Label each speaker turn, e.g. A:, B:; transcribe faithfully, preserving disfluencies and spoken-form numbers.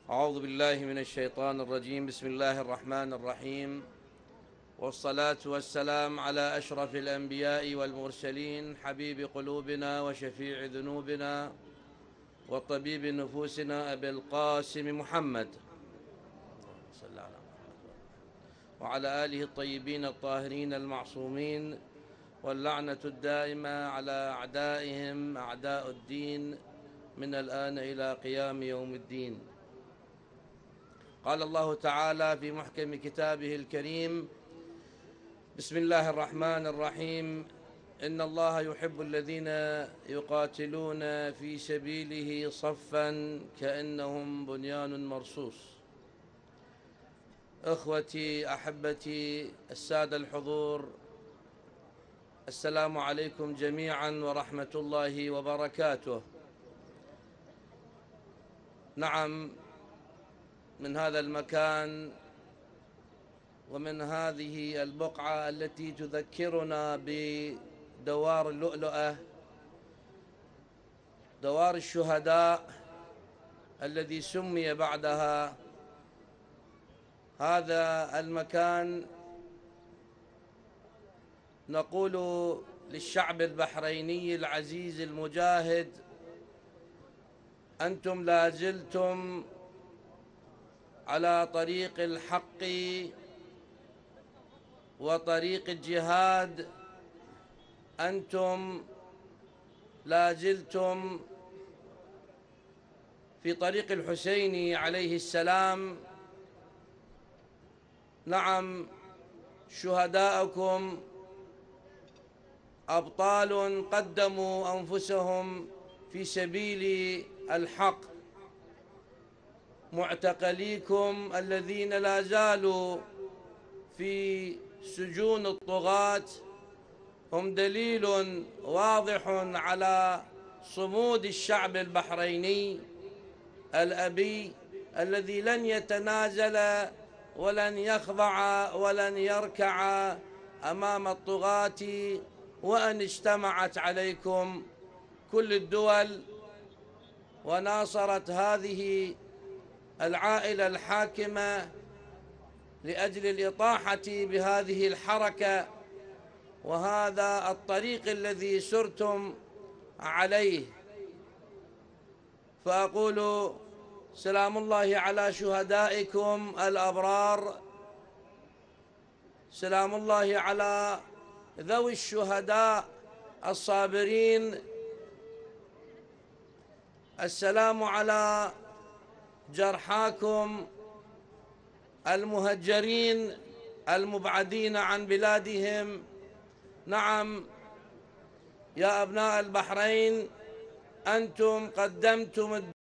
A: أعوذ بالله من الشيطان الرجيم. بسم الله الرحمن الرحيم، والصلاة والسلام على أشرف الأنبياء والمرسلين، حبيب قلوبنا وشفيع ذنوبنا وطبيب نفوسنا أبي القاسم محمد صلى على محمد وعلى آله الطيبين الطاهرين المعصومين، واللعنة الدائمة على أعدائهم أعداء الدين من الآن إلى قيام يوم الدين. قال الله تعالى في محكم كتابه الكريم: بسم الله الرحمن الرحيم، إن الله يحب الذين يقاتلون في سبيله صفا كأنهم بنيان مرصوص. إخوتي أحبتي السادة الحضور، السلام عليكم جميعا ورحمة الله وبركاته. نعم، من هذا المكان ومن هذه البقعة التي تذكرنا بدوار اللؤلؤة، دوار الشهداء الذي سمي بعدها، هذا المكان نقول للشعب البحريني العزيز المجاهد: أنتم لا زلتم على طريق الحق وطريق الجهاد، أنتم لا زلتم في طريق الحسين عليه السلام. نعم، شهداءكم أبطال قدموا أنفسهم في سبيل الحق. معتقليكم الذين لا زالوا في سجون الطغاة هم دليل واضح على صمود الشعب البحريني الأبي، الذي لن يتنازل ولن يخضع ولن يركع أمام الطغاة، وأن اجتمعت عليكم كل الدول وناصرت هذه العائلة الحاكمة لأجل الإطاحة بهذه الحركة وهذا الطريق الذي سرتم عليه. فأقول سلام الله على شهدائكم الأبرار، سلام الله على ذوي الشهداء الصابرين، السلام على جرحاكم المهجرين المبعدين عن بلادهم. نعم يا أبناء البحرين، أنتم قدمتم